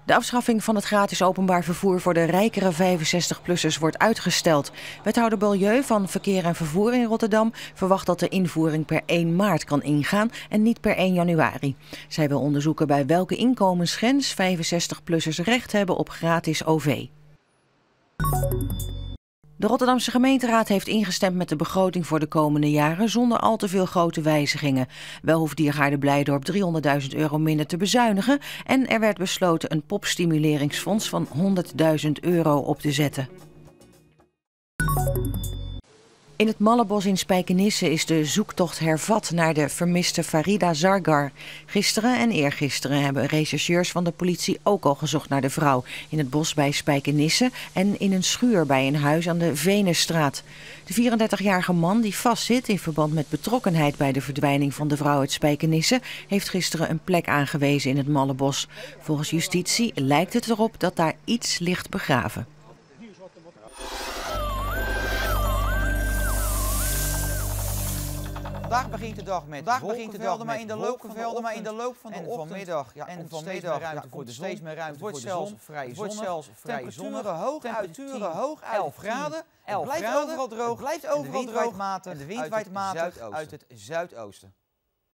De afschaffing van het gratis openbaar vervoer voor de rijkere 65-plussers wordt uitgesteld. Wethouder Beaulieu van Verkeer en Vervoer in Rotterdam verwacht dat de invoering per 1 maart kan ingaan en niet per 1 januari. Zij wil onderzoeken bij welke inkomensgrens 65-plussers recht hebben op gratis OV. De Rotterdamse gemeenteraad heeft ingestemd met de begroting voor de komende jaren zonder al te veel grote wijzigingen. Wel hoeft Diergaarde Blijdorp €300.000 minder te bezuinigen en er werd besloten een popstimuleringsfonds van €100.000 op te zetten. In het Mallebos in Spijkenisse is de zoektocht hervat naar de vermiste Farida Zargar. Gisteren en eergisteren hebben rechercheurs van de politie ook al gezocht naar de vrouw in het bos bij Spijkenisse en in een schuur bij een huis aan de Venusstraat. De 34-jarige man die vastzit in verband met betrokkenheid bij de verdwijning van de vrouw uit Spijkenisse heeft gisteren een plek aangewezen in het Mallebos. Volgens justitie lijkt het erop dat daar iets ligt begraven. Vandaag begint de dag met wolkenvelden, maar in de loop van de ochtend vanmiddag en vanmiddag komt steeds meer ruimte voor de zon. Het wordt zelfs vrij zonnig. Temperaturen hoog, 11 graden. Het blijft overal droog. En de wind waait matig uit het zuidoosten.